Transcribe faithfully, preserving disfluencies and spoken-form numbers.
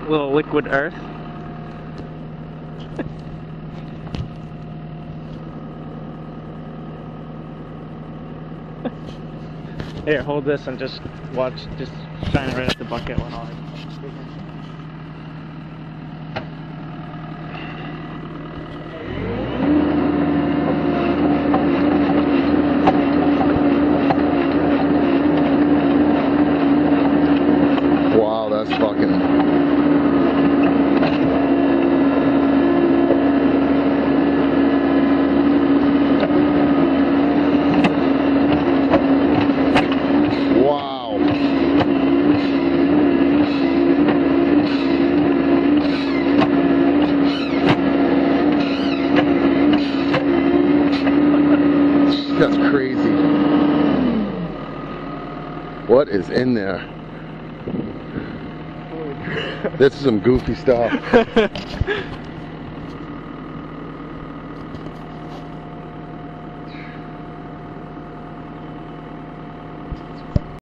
little liquid earth. Here, hold this and just watch, just shine it right at the bucket when all I... Wow, that's fucking... That's crazy. What is in there? This is some goofy stuff.